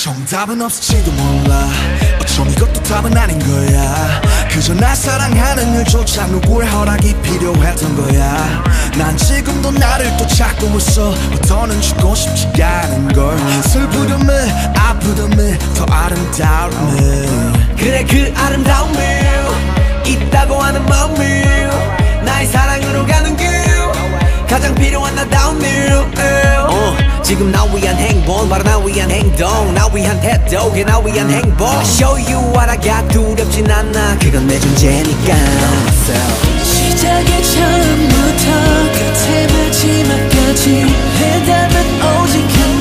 정답은 없을지도 몰라. 어쩜 이것도 답은 아닌 거야. 그저 날 사랑하는 일조차 누구의 허락이 필요했던 거야. 난 지금도 나를 또 찾고 있어. 더는 죽고 싶지 않은 걸. 슬프듬을 아프듬을 더 아름다움을. 그래 그 아름다움을 있다고 하는 마음을 나의 사랑으로 가는 길 가장 필요한 나다운 일 지금 나 위한 행복 바로 나 위한 행동 나 위한 태도 그게 나 위한 행복 I show you what I got 두렵진 않아 그건 내 존재니까 시작의 처음부터 끝의 마지막까지 해답은 오직 하나